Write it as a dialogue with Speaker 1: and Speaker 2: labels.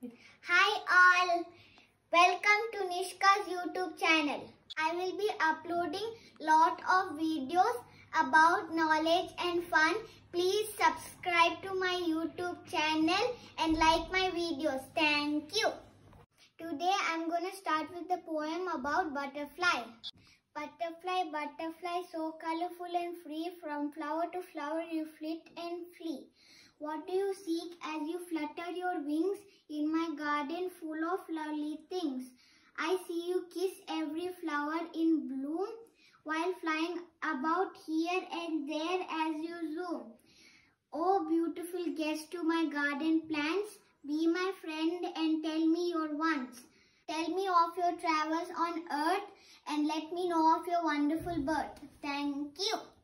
Speaker 1: Hi all, welcome to Nishka's YouTube channel. I will be uploading lot of videos about knowledge and fun. Please subscribe to my YouTube channel and like my videos. Thank you. Today I am going to start with the poem about butterfly. Butterfly, butterfly, so colorful and free, from flower to flower you flit and flee. What do you seek as you flutter your wings in my garden full of lovely things? I see you kiss every flower in bloom while flying about here and there as you zoom. Oh, beautiful guest to my garden plants, be my friend and tell me your wants. Tell me of your travels on earth and let me know of your wonderful birth. Thank you.